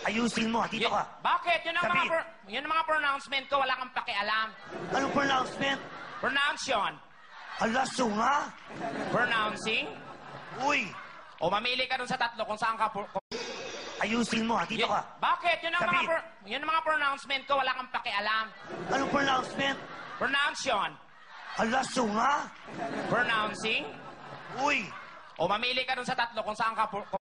Ayusin mo, dito ka. Bakit? Yun ang, Sabi. yun ang mga pronouncement ko, wala kang pakialam. Anong pronouncement? Pronounce yun. Ala, sunga. Pronouncing. Uy, O mamili ka dun sa tatlo kung saan ka... ayusin mo, dito ka. Bakit? Yun ang, Sabi. yun ang mga pronouncement ko, wala kang pakialam. Anong pronouncement? Pronounce yun. Ala, sunga. Pronouncing. Uy, O mamili ka dun sa tatlo kung saan ka...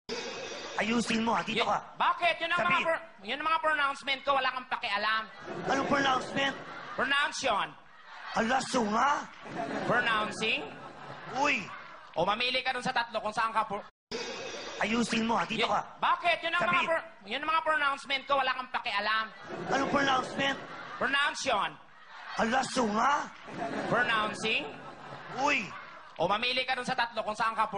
ayusin mo, dito ka. Bakit? Yun ang, Sabi. yun ang mga pronouncement ko, wala kang pakialam. Anong pronouncement? Pronounce yun. Ala, sunga. Pronouncing. Uy, O mamili ka dun sa tatlo kung saan ka... ayusin mo, dito ka. Bakit? Yun ang, Sabi. yun ang mga pronouncement ko, wala kang pakialam. Anong pronouncement? Pronounce yun. Ala, sunga. Pronouncing. Uy, O mamili ka dun sa tatlo kung saan ka...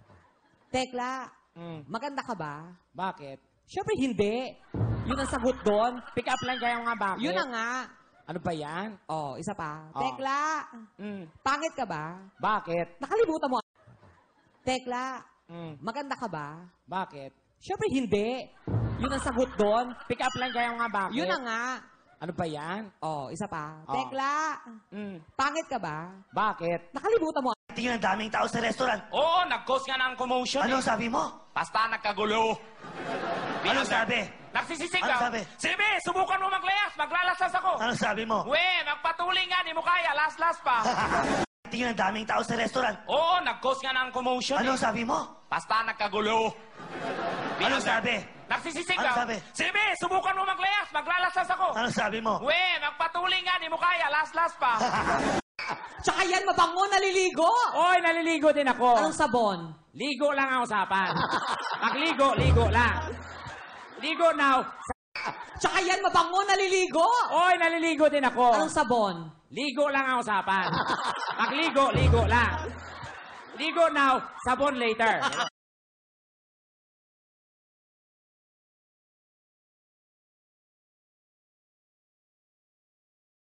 Tekla, maganda ka ba? Bakit? Siyempre hindi. Yun ang sagot doon. Pick up line kaya nga bakit? Yun na nga. Ano ba yan? Oh, isa pa. Oh. Tekla, pangit ka ba? Bakit? Nakalimutan mo. Tekla, maganda ka ba? Bakit? Siyempre hindi. Yun ang sagot doon. Pick up line kaya nga bakit? Yun na nga. Ano ba yan? Oh, isa pa. Oh. Tekla, pangit ka ba? Bakit? Nakalimutan mo. tingin ang daming tao sa restaurant. Oo, nag-cause nga ng commotion. Ano sabi mo? Basta nagkagulo. Ano sabi? Nagsisisigaw. Ano sabi? Sige, subukan mo maglayas. Maglalasas ako. Ano sabi mo? We, magpatuloy nga. Di mo kaya. Last pa. tingin ang daming tao sa restaurant. Oo, nag-cause nga ng commotion. Ano sabi mo? Basta nagkagulo. Ano sabi? Nagsisisigaw. Ano sabi? Sige, subukan mo maglayas. Maglalasas ako. Ano sabi mo? We, magpatuloy nga. Di mo kaya. Last pa. Tsaka yan, mabango, naliligo. Oy, naliligo din ako. Anong sabon? Ligo lang ang usapan. Magligo, ligo lang. Ligo now. Tsaka yan, mabango, naliligo. Oy, naliligo din ako. Anong sabon? Ligo lang ang usapan. Magligo, ligo lang. Ligo now, sabon later.